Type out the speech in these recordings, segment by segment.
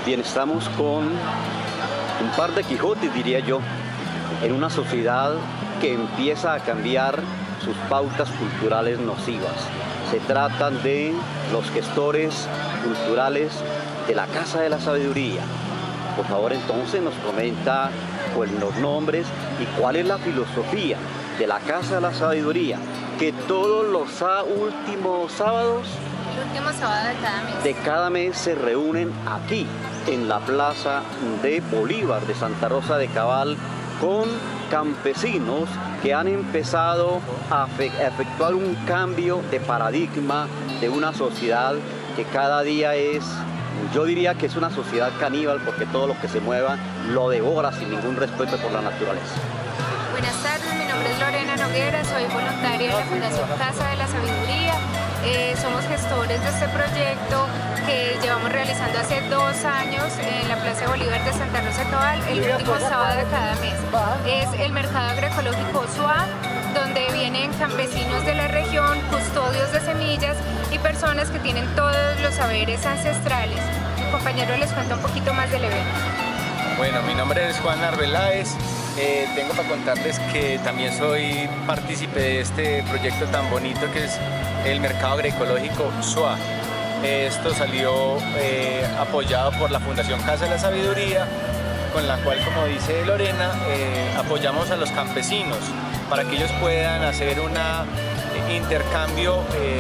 Bien, estamos con un par de Quijotes, diría yo, en una sociedad que empieza a cambiar sus pautas culturales nocivas. Se tratan de los gestores culturales de la Casa de la Sabiduría. Por favor, entonces nos comenta pues, los nombres y cuál es la filosofía de la Casa de la Sabiduría, que todos los últimos sábados el último sábado de cada mes se reúnen aquí en la Plaza de Bolívar de Santa Rosa de Cabal con campesinos que han empezado a efectuar un cambio de paradigma de una sociedad que cada día es, yo diría que es una sociedad caníbal, porque todo lo que se mueva lo devora sin ningún respeto por la naturaleza. Buenas tardes, mi nombre es Lorena Noguera, soy voluntaria de la Fundación Casa de la Sabiduría. Somos gestores de este proyecto que llevamos realizando hace 2 años en la Plaza de Bolívar de Santa Rosa de Cabal, el último sábado de cada mes. Es el mercado agroecológico SUA, donde vienen campesinos de la región, custodios de semillas y personas que tienen todos los saberes ancestrales. Mi compañero les cuenta un poquito más del evento. Bueno, mi nombre es Juan Arbeláez. Tengo para contarles que también soy partícipe de este proyecto tan bonito que es el mercado agroecológico SUA. Esto salió apoyado por la Fundación Casa de la Sabiduría, con la cual, como dice Lorena, apoyamos a los campesinos para que ellos puedan hacer un intercambio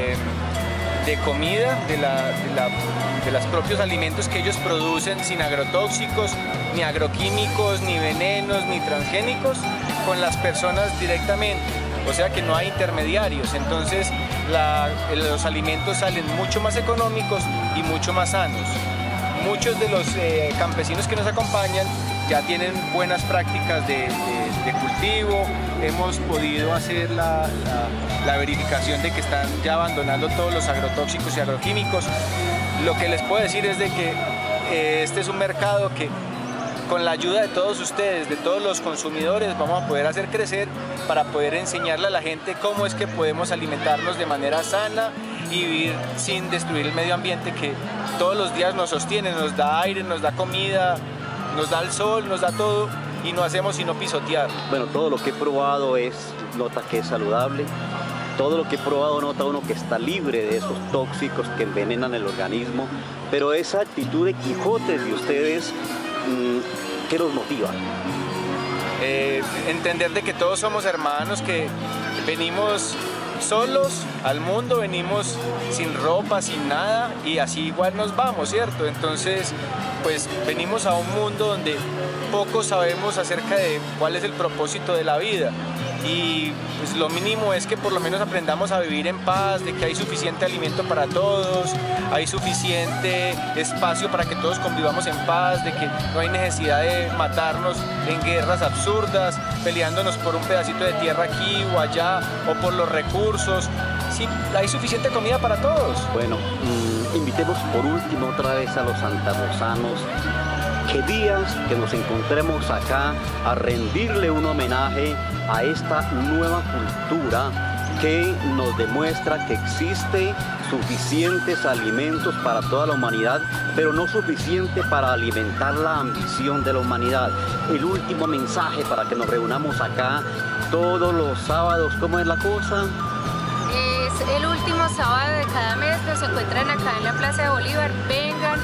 de comida, de los propios alimentos que ellos producen sin agrotóxicos, ni agroquímicos, ni venenos, ni transgénicos, con las personas directamente. O sea que no hay intermediarios, entonces los alimentos salen mucho más económicos y mucho más sanos. Muchos de los campesinos que nos acompañan ya tienen buenas prácticas de cultivo. Hemos podido hacer la verificación de que están ya abandonando todos los agrotóxicos y agroquímicos. Lo que les puedo decir es de que este es un mercado que, con la ayuda de todos ustedes, de todos los consumidores, vamos a poder hacer crecer para poder enseñarle a la gente cómo es que podemos alimentarnos de manera sana y vivir sin destruir el medio ambiente que todos los días nos sostiene, nos da aire, nos da comida, nos da el sol, nos da todo y no hacemos sino pisotear. Bueno, todo lo que he probado nota que es saludable. Todo lo que he probado nota uno que está libre de esos tóxicos que envenenan el organismo. Pero esa actitud de Quijotes de ustedes, ¿qué los motiva? Entender de que todos somos hermanos, que venimos solos al mundo, venimos sin ropa, sin nada, y así igual nos vamos, ¿cierto? Entonces, pues venimos a un mundo donde poco sabemos acerca de cuál es el propósito de la vida. Y pues lo mínimo es que por lo menos aprendamos a vivir en paz, de que hay suficiente alimento para todos, hay suficiente espacio para que todos convivamos en paz, de que no hay necesidad de matarnos en guerras absurdas, peleándonos por un pedacito de tierra aquí o allá, o por los recursos. Sí, hay suficiente comida para todos. Bueno, invitemos por último otra vez a los santarrosanos. ¿Qué días que nos encontremos acá a rendirle un homenaje a esta nueva cultura que nos demuestra que existe suficientes alimentos para toda la humanidad, pero no suficiente para alimentar la ambición de la humanidad? El último mensaje para que nos reunamos acá todos los sábados, ¿cómo es la cosa? Es el último sábado de cada mes, nos encuentran acá en la Plaza de Bolívar. Vengan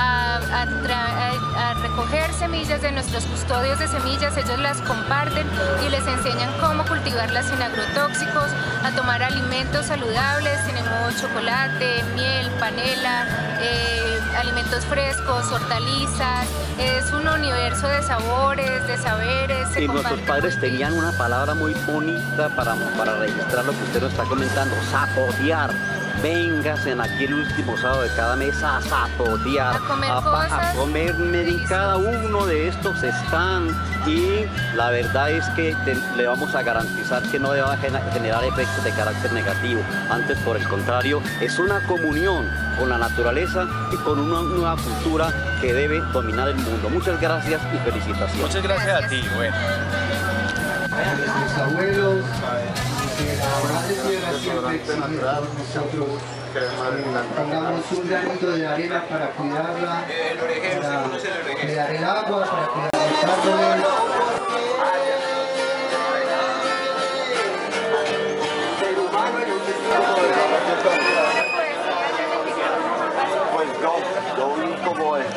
a recoger semillas de nuestros custodios de semillas, ellos las comparten y les enseñan cómo cultivarlas sin agrotóxicos, a tomar alimentos saludables. Tenemos chocolate, miel, panela, alimentos frescos, hortalizas. Es un universo de sabores, de saberes. Y nuestros padres tenían una palabra muy bonita para registrar lo que usted nos está comentando: zapotear. Véngase aquí el último sábado de cada mes a zapotear, a comerme de cada uno de estos stands, y la verdad es que le vamos a garantizar que no va a generar efectos de carácter negativo. Antes, por el contrario, es una comunión con la naturaleza y con una nueva cultura que debe dominar el mundo. Muchas gracias y felicitaciones. Muchas gracias a ti. Bueno. Nuestros abuelos, que la madre tierra restaurante natural, nosotros pongamos un granito de arena para cuidarla, para cuidar el agua, para cuidar los árboles. Pues lo único es...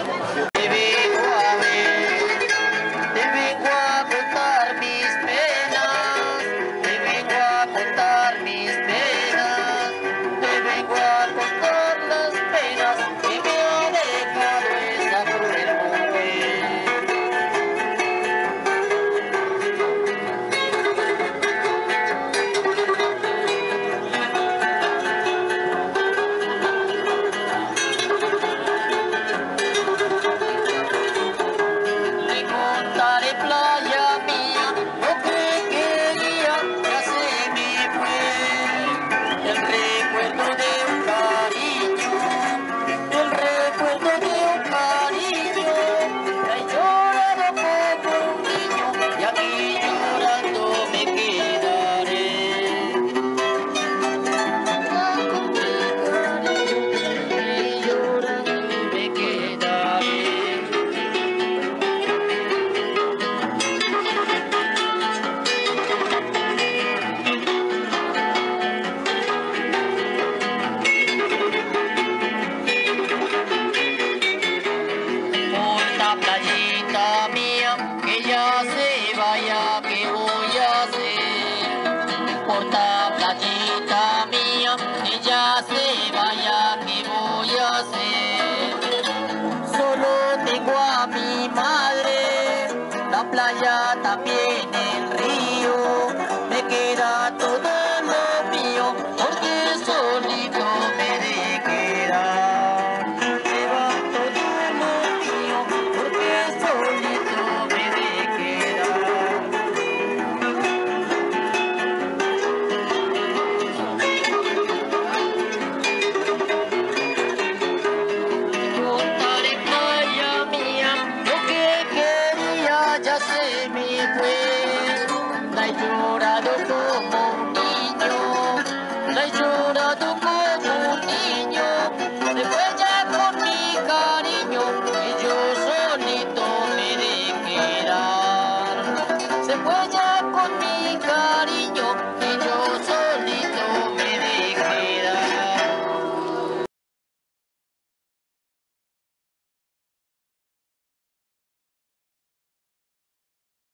Se fue ya con mi cariño y yo soy